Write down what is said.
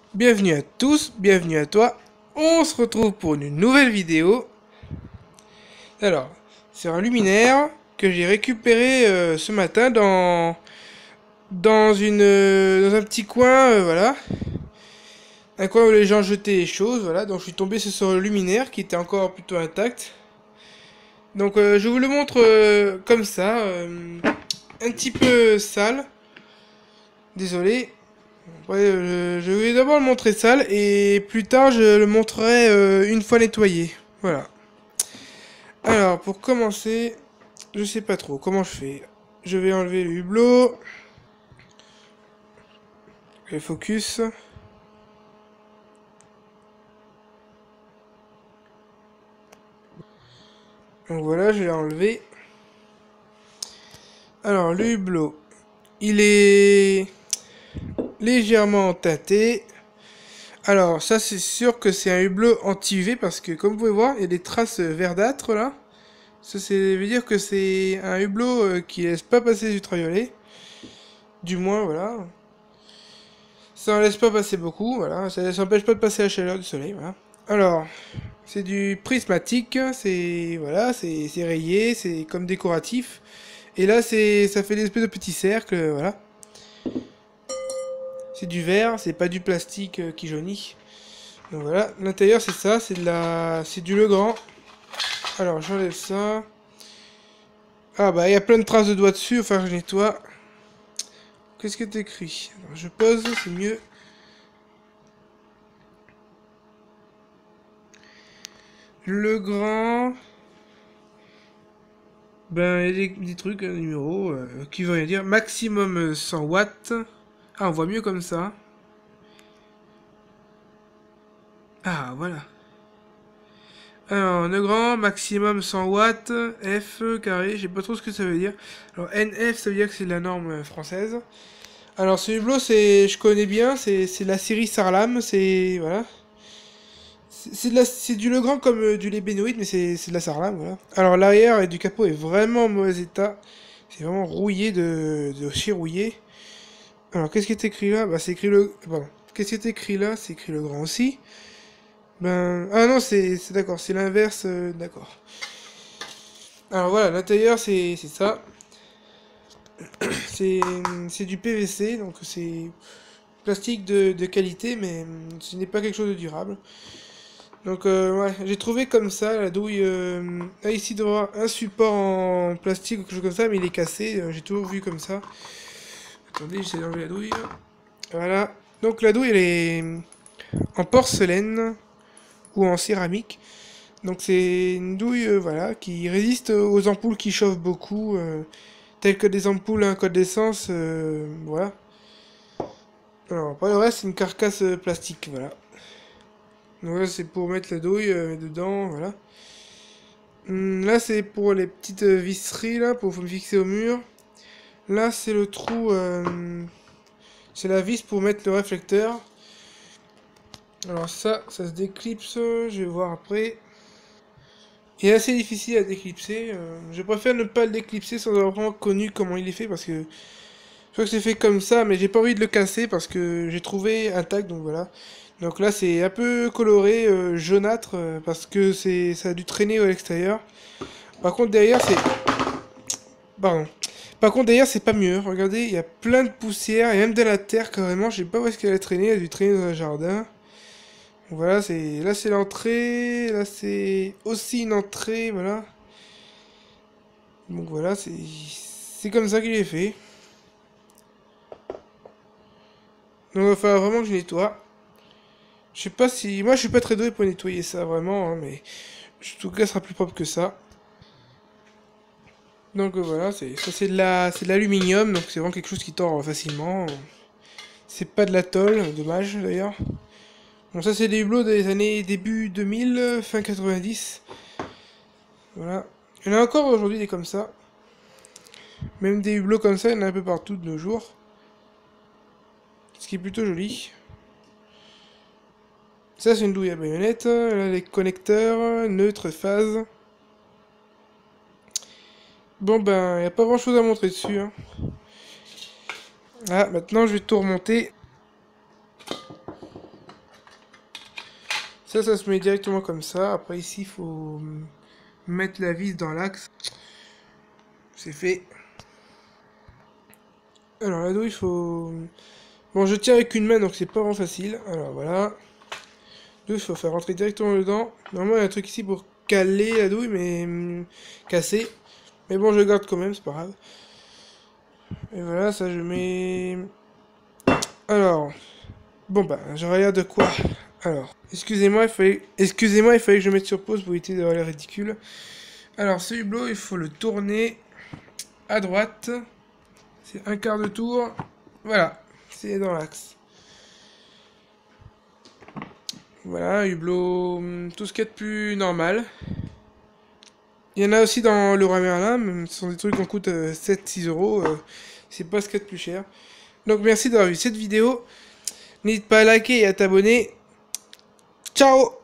Bienvenue à tous, bienvenue à toi. On se retrouve pour une nouvelle vidéo. Alors, c'est un luminaire que j'ai récupéré ce matin dans un petit coin, voilà. Un coin où les gens jetaient les choses, voilà. Donc je suis tombé sur ce luminaire qui était encore plutôt intact. Donc je vous le montre comme ça, un petit peu sale. Désolé. Ouais, je vais d'abord le montrer sale et plus tard je le montrerai une fois nettoyé. Voilà. Alors pour commencer, je sais pas trop comment je fais. Je vais enlever le hublot. Le focus. Donc voilà, je l'ai enlevé. Alors le hublot, il est légèrement teinté. Alors ça c'est sûr que c'est un hublot anti-UV parce que comme vous pouvez voir, il y a des traces verdâtres là. Ça veut dire que c'est un hublot qui laisse pas passer du ultraviolet. Du moins voilà. Ça en laisse pas passer beaucoup, voilà. Ça n'empêche pas de passer la chaleur du soleil, voilà. Alors, c'est du prismatique, c'est voilà, c'est rayé, c'est comme décoratif. Et là, ça fait des espèces de petits cercles, voilà. C'est du verre, c'est pas du plastique qui jaunit. Donc voilà, l'intérieur c'est ça, c'est du Legrand. Alors j'enlève ça. Ah bah il y a plein de traces de doigts dessus, enfin je nettoie. Qu'est-ce que t'écris? Alors je pose, c'est mieux. Legrand. Ben, il y a des trucs, un numéro, qui veut rien dire. Maximum 100 watts. Ah, on voit mieux comme ça. Ah, voilà. Alors, Legrand, maximum 100 watts. F, carré, je sais pas trop ce que ça veut dire. Alors, NF, ça veut dire que c'est la norme française. Alors, ce hublot, je connais bien, c'est la série Sarlam, c'est, voilà. C'est du Legrand comme du lait Benoît, mais c'est de la Sarlam, voilà. Alors, l'arrière et du capot est vraiment en mauvais état. C'est vraiment rouillé de chez rouillé. Alors, qu'est-ce qui est écrit là? Bah, c'est écrit le... Pardon. Qu'est-ce qui est écrit là? C'est écrit le grand aussi. Ben... Ah non, c'est d'accord, c'est l'inverse, d'accord. Alors voilà, l'intérieur, c'est ça. C'est c'est du PVC, donc c'est plastique de qualité, mais ce n'est pas quelque chose de durable. Donc ouais, j'ai trouvé comme ça la douille. Là, ici, il doit y avoir un support en plastique ou quelque chose comme ça, mais il est cassé. J'ai toujours vu comme ça. Attendez, j'essaie d'enlever la douille. Voilà. Donc la douille, elle est en porcelaine ou en céramique. Donc c'est une douille voilà, qui résiste aux ampoules qui chauffent beaucoup, telles que des ampoules à un code d'essence. Voilà. Alors, après le reste, c'est une carcasse plastique. Voilà. Donc là, c'est pour mettre la douille dedans. Voilà. Là, c'est pour les petites visseries, là, pour me fixer au mur. Là, c'est le trou. C'est la vis pour mettre le réflecteur. Alors ça se déclipse, je vais voir après. Il est assez difficile à déclipser. Je préfère ne pas le déclipser sans avoir vraiment connu comment il est fait parce que je crois que c'est fait comme ça, mais j'ai pas envie de le casser parce que j'ai trouvé intact, donc voilà. Donc là c'est un peu coloré, jaunâtre, parce que ça a dû traîner à l'extérieur. Par contre derrière c'est... Pardon. Par contre derrière c'est pas mieux. Regardez, il y a plein de poussière et même de la terre carrément. Je sais pas où est-ce qu'elle a traîné, elle a dû traîner dans un jardin. Voilà, là c'est l'entrée, là c'est aussi une entrée, voilà. Donc voilà, c'est comme ça qu'il est fait. Donc il va falloir vraiment que je nettoie. Je sais pas si moi je suis pas très doué pour nettoyer ça vraiment, hein, mais en tout cas ça sera plus propre que ça. Donc voilà, ça c'est de l'aluminium, donc c'est vraiment quelque chose qui tord facilement. C'est pas de la tôle, dommage d'ailleurs. Bon ça c'est des hublots des années début 2000, fin 90. Voilà. Il y en a encore aujourd'hui des comme ça. Même des hublots comme ça, il y en a un peu partout de nos jours. Ce qui est plutôt joli. Ça, c'est une douille à baïonnette. Là, les connecteurs, neutre, phase. Bon, ben, il n'y a pas grand chose à montrer dessus, hein. Ah, maintenant, je vais tout remonter. Ça se met directement comme ça. Après ici, il faut mettre la vis dans l'axe. C'est fait. Alors la douille, il faut... Bon, je tiens avec une main, donc c'est pas vraiment facile. Alors voilà. Deux, il faut faire rentrer directement dedans. Normalement, il y a un truc ici pour caler la douille, mais casser. Mais bon, je le garde quand même, c'est pas grave. Et voilà, ça je mets... Alors... Bon bah, je regarde de quoi. Alors, excusez-moi, il fallait que je mette sur pause pour éviter d'avoir l'air ridicule. Alors, ce hublot, il faut le tourner à droite. C'est un quart de tour. Voilà, c'est dans l'axe. Voilà, hublot, tout ce qu'il y a de plus normal. Il y en a aussi dans le Leroy Merlin, mais ce sont des trucs qui coûtent 7-6 euros. C'est pas ce qu'il y a de plus cher. Donc merci d'avoir vu cette vidéo. N'hésite pas à liker et à t'abonner. Ciao!